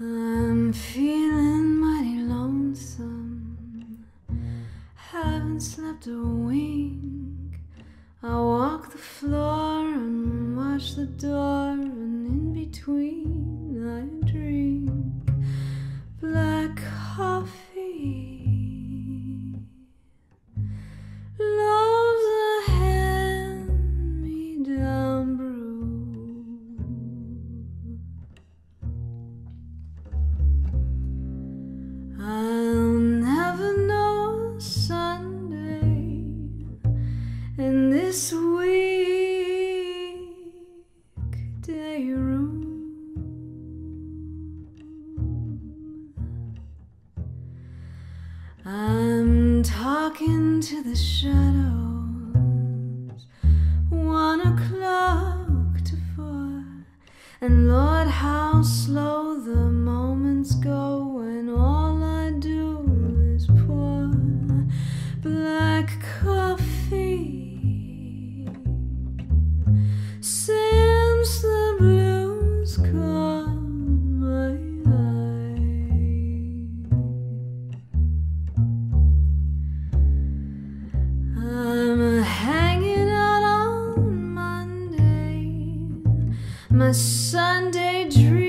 I'm feeling mighty lonesome, haven't slept a wink. I walk the floor and watch the door, and in between I drink black coffee. Love's a hand-me-down brew. I'll never know a Sunday in this weekday room. I'm talking to the shadows, 1 o'clock to 4, and Lord, how slow the moments go when all I do is pour black coffee. Since the blues caught my eye, I'm hanging out on Monday, my Sunday dream.